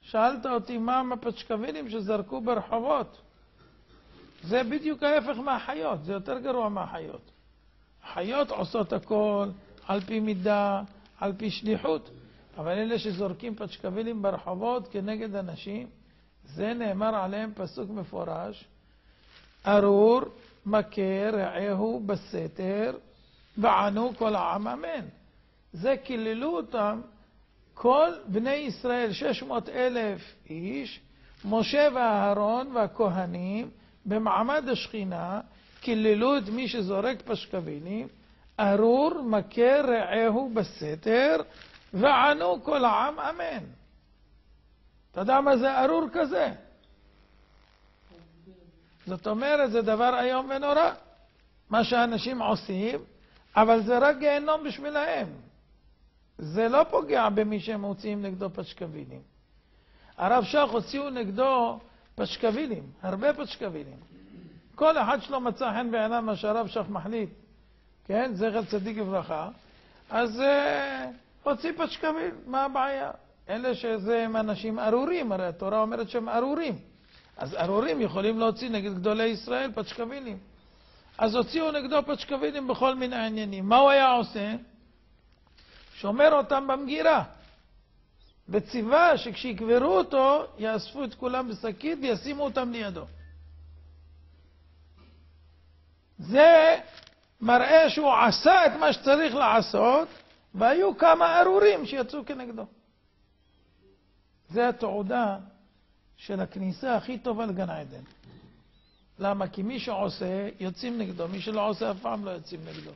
שאלת אותי מה עם הפשקווילים שזרקו ברחובות. זה בדיוק ההפך מהחיות, זה יותר גרוע מהחיות. החיות עושות הכל על פי מידה, על פי שליחות, אבל אלה שזורקים פשקווילים ברחובות כנגד אנשים, זה נאמר עליהם פסוק מפורש, ארור מכה רעהו בסתר וענו כל העם אמן. זה כללו אותם כל בני ישראל, 600,000 איש, משה ואהרון והכהנים, במעמד השכינה, כללו את מי שזורק פשקווילים, ארור מכה רעהו בסתר וענו כל העם אמן. אתה יודע מה זה ארור כזה? זאת אומרת, זה דבר איום ונורא, מה שאנשים עושים, אבל זה רק גיהנום בשבילהם. זה לא פוגע במי שהם מוציאים נגדו פשקווילים. הרב שך הוציאו נגדו פשקווילים, הרבה פשקווילים. כל אחד שלו מצא חן בעיניו מה שהרב שך מחליט, כן? זכר צדיק וברכה. אז הוציא פשקוויל, מה הבעיה? אלה שזה הם אנשים ארורים, הרי התורה אומרת שהם ארורים. אז ארורים יכולים להוציא נגד גדולי ישראל פשקווילים. אז הוציאו נגדו פשקווילים בכל מיני עניינים. מה הוא היה עושה? שומר אותם במגירה. וציווה שכשיקברו אותו, יאספו את כולם בשקית וישימו אותם לידו. זה מראה שהוא עשה את מה שצריך לעשות, והיו כמה ארורים שיצאו כנגדו. זה התעודה של הכניסה הכי טובה לגן עדן. למה? כי מי שעושה, יוצאים נגדו. מי שלא עושה, אף פעם לא יוצאים נגדו.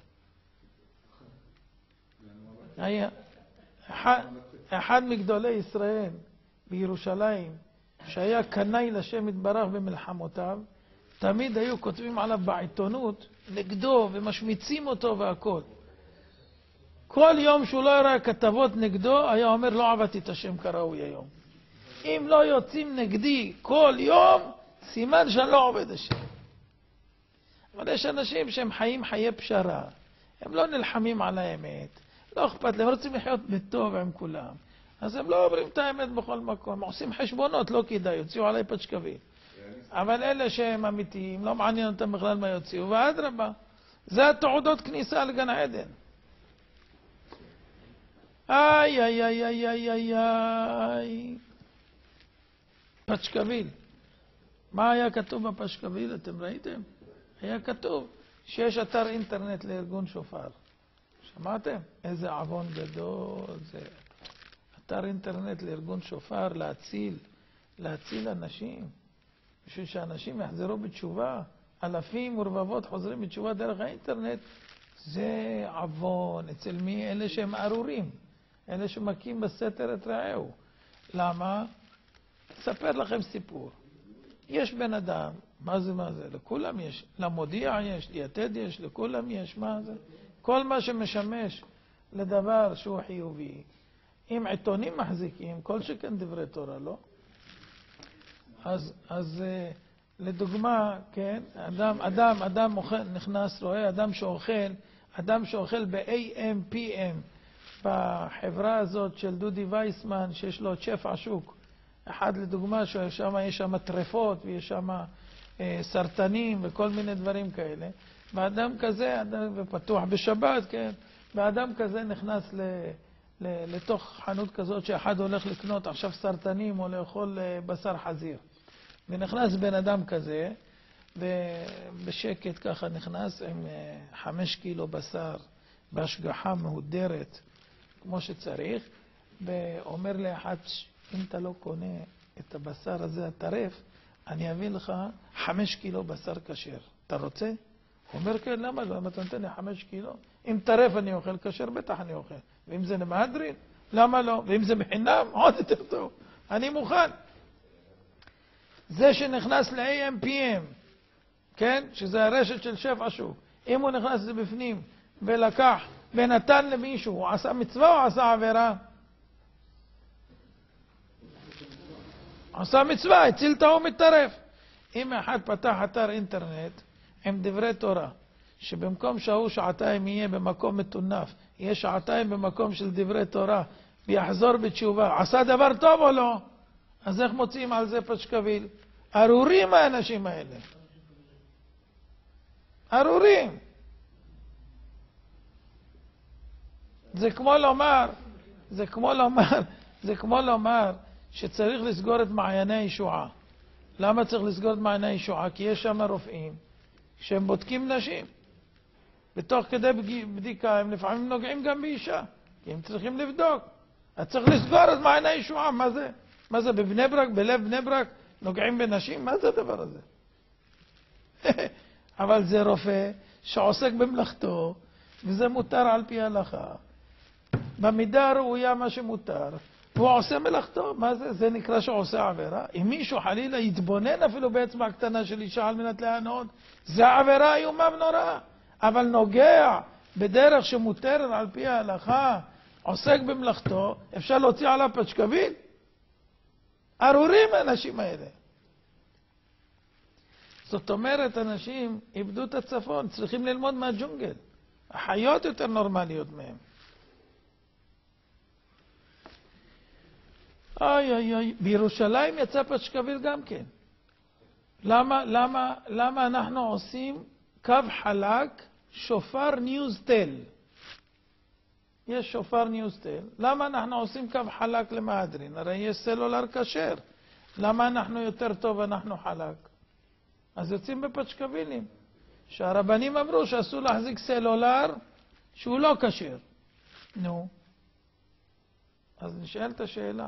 היה אחד מגדולי ישראל בירושלים, שהיה קנאי לשם יתברך במלחמותיו, תמיד היו כותבים עליו בעיתונות נגדו ומשמיצים אותו והכל. כל יום שהוא לא יראה כתבות נגדו, היה אומר לא עבדתי את השם כראוי היום. אם לא יוצאים נגדי כל יום, סימן שאני לא עובד השם. אבל יש אנשים שהם חיים חיי פשרה, הם לא נלחמים על האמת, לא אכפת להם, רוצים לחיות בטוב עם כולם, אז הם לא אומרים את האמת בכל מקום, עושים חשבונות, לא כדאי, יוציאו עליי פשקוויל. אבל אלה שהם אמיתיים, לא מעניין אותם בכלל מה יוציאו, ואדרבה, זה התעודות כניסה לגן עדן. איי איי איי איי איי איי איי. פשקוויל. מה היה כתוב בפשקוויל? אתם ראיתם? היה כתוב שיש אתר אינטרנט לארגון שופר. שמעתם? איזה עוון גדול זה. אתר אינטרנט לארגון שופר להציל אנשים. בשביל שאנשים יחזרו בתשובה. אלפים ורבבות חוזרים בתשובה דרך האינטרנט. זה עוון. אצל מי? אלה שהם ארורים. אלה שמכים בסתר את רעהו. למה? אספר לכם סיפור. יש בן אדם, מה זה? לכולם יש. למודיע יש, ליתד יש, לכולם יש. מה זה? כל מה שמשמש לדבר שהוא חיובי. אם עיתונים מחזיקים, כל שכן דברי תורה, לא? אז לדוגמה, כן, אדם נכנס, רואה אדם שאוכל ב-AM, PM, בחברה הזאת של דודי וייסמן, שיש לו צ'ף עשוק. אחד לדוגמה, ששם יש שם טרפות, ויש שם סרטנים וכל מיני דברים כאלה. ואדם כזה, ופתוח בשבת, כן, ואדם כזה נכנס לתוך חנות כזאת שאחד הולך לקנות עכשיו סרטנים או לאכול בשר חזיר. ונכנס בן אדם כזה, ובשקט ככה נכנס עם 5 קילו בשר בהשגחה מהודרת כמו שצריך, ואומר לאחד, אם אתה לא קונה את הבשר הזה הטרף, אני אביא לך 5 קילו בשר כשר. אתה רוצה? הוא אומר, כן, למה לא? אתה נותן לי 5 קילו? אם טרף אני אוכל כשר, בטח אני אוכל. ואם זה למהדרין, למה לא? ואם זה בחינם, עוד יותר טוב. אני מוכן. זה שנכנס ל-AM/PM, כן? שזה הרשת של שף עשוק. אם הוא נכנס לבפנים ולקח ונתן למישהו, הוא עשה מצווה או עשה עבירה? עשה מצווה, הציל את ההוא מטרף. אם אחד פתח אתר אינטרנט עם דברי תורה, שבמקום שההוא שעתיים יהיה במקום מטונף, יהיה שעתיים במקום של דברי תורה, ויחזור בתשובה, עשה דבר טוב או לא? אז איך מוצאים על זה פשקביל? ארורים האנשים האלה. ארורים. זה כמו לומר שצריך לסגור את מעייני הישועה. למה צריך לסגור את מעייני הישועה? כי יש שם רופאים שהם בודקים נשים. בתוך כדי בדיקה הם לפעמים נוגעים גם באישה, כי הם צריכים לבדוק. אז צריך לסגור את מעייני הישועה. מה זה? מה זה בבני ברק, בלב בני ברק, נוגעים בנשים? מה זה הדבר הזה? אבל זה רופא שעוסק במלאכתו, וזה מותר על פי ההלכה. במידה הראויה מה שמותר, והוא עושה מלאכתו. מה זה? זה נקרא שעושה עבירה. אם מישהו חלילה יתבונן אפילו באצבע הקטנה של אישה על מנת להנאות, זה עבירה איומה ונוראה. אבל נוגע בדרך שמותרת על פי ההלכה, עוסק במלאכתו, אפשר להוציא עליו פשקביל? ארורים האנשים האלה. זאת אומרת, אנשים איבדו את הצפון, צריכים ללמוד מהג'ונגל. החיות יותר נורמליות מהם. בירושלים יצא פשקביל גם כן. למה אנחנו עושים קו חלק שופר ניוזטל? יש שופר ניוזטל. למה אנחנו עושים קו חלק למהדרין? הרי יש סלולר כשר. למה אנחנו יותר טוב אנחנו חלק? אז יוצאים בפשקבילים. שהרבנים אמרו שאסור להחזיק סלולר שהוא לא כשר. נו. אז נשאלת השאלה.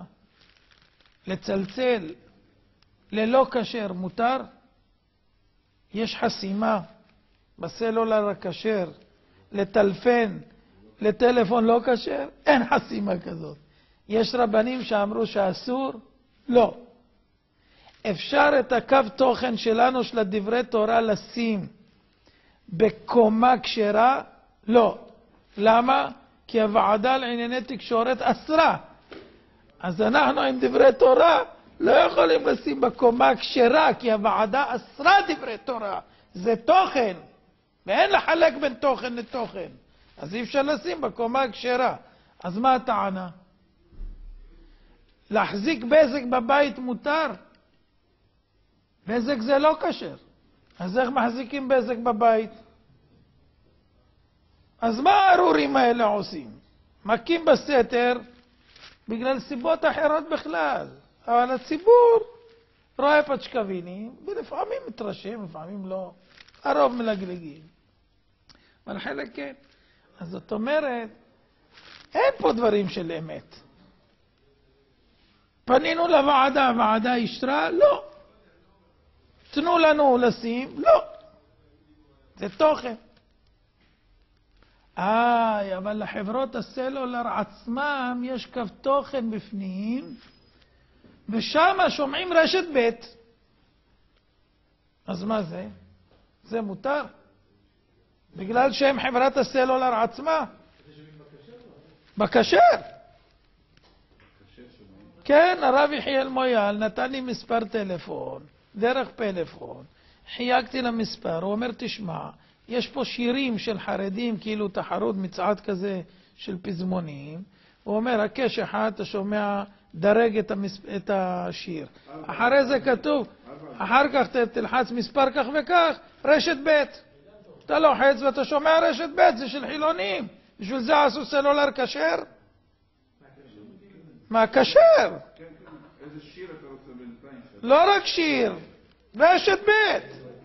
לצלצל ללא כשר מותר? יש חסימה בסלולר הכשר לטלפן לטלפון לא כשר? אין חסימה כזאת. יש רבנים שאמרו שאסור? לא. אפשר את הקו תוכן שלנו של הדברי תורה לשים בקומה כשרה? לא. למה? כי הוועדה לענייני תקשורת אסרה. אז אנחנו עם דברי תורה לא יכולים לשים בקומה כשרה, כי הוועדה אסרה דברי תורה. זה תוכן, ואין לחלק בין תוכן לתוכן. אז אי אפשר לשים בקומה כשרה. אז מה הטענה? להחזיק בזק בבית מותר? בזק זה לא כשר. אז איך מחזיקים בזק בבית? אז מה הארורים האלה עושים? מכים בסתר בגלל סיבות אחרות בכלל. אבל הציבור רואה פשקבילים, ולפעמים מתרשם, לפעמים לא. הרוב מלגלגים. אבל חלק כן. אז זאת אומרת, אין פה דברים של אמת. פנינו לוועדה, הוועדה אישרה? לא. תנו לנו לשים? לא. זה תוכן. אבל לחברות הסלולר עצמם יש קו תוכן בפנים, ושם שומעים רשת ב'. אז מה זה? זה מותר. בגלל שהם חברת הסלולר עצמה. בכשר. כן, הרב יחיאל מויאל נתן לי מספר טלפון, דרך פלאפון. חייגתי למספר, הוא אומר, תשמע, יש פה שירים של חרדים, כאילו תחרות מצעד כזה של פזמונים. הוא אומר, הקש אחד, אתה שומע, דרג את השיר. אחרי זה כתוב, אחר כך תלחץ מספר כך וכך, רשת ב'. אתה לוחץ ואתה שומע רשת ב', זה של חילונים. בשביל זה עשו סלולר כשר? מה כשר? איזה שיר אתה רוצה בינתיים? לא רק שיר, רשת ב'.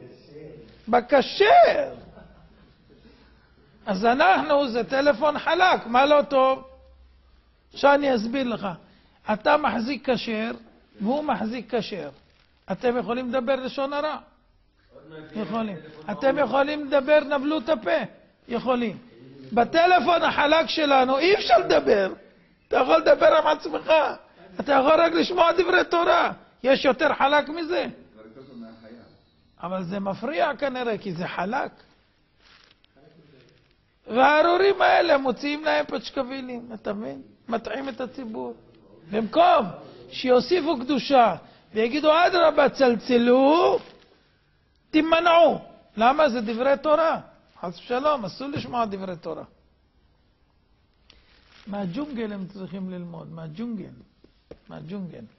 בכשר. אז אנחנו, זה טלפון חלק, מה לא טוב? שאני אסביר לך. אתה מחזיק כשר, והוא מחזיק כשר. אתם יכולים לדבר לשון הרע? יכולים. אתם יכולים לדבר נבלו את הפה? יכולים. בטלפון החלק שלנו אי אפשר לדבר. אתה יכול לדבר עם עצמך. אתה יכול רק לשמוע דברי תורה. יש יותר חלק מזה? אבל זה מפריע כנראה, כי זה חלק. והארורים האלה מוציאים להם פשקבילים, אתה מבין? מטעים את הציבור. במקום שיוסיפו קדושה ויגידו, אדרבה, צלצלו, תימנעו. למה? זה דברי תורה. חס ושלום, אסור לשמוע דברי תורה. מהג'ונגל הם צריכים ללמוד, מהג'ונגל.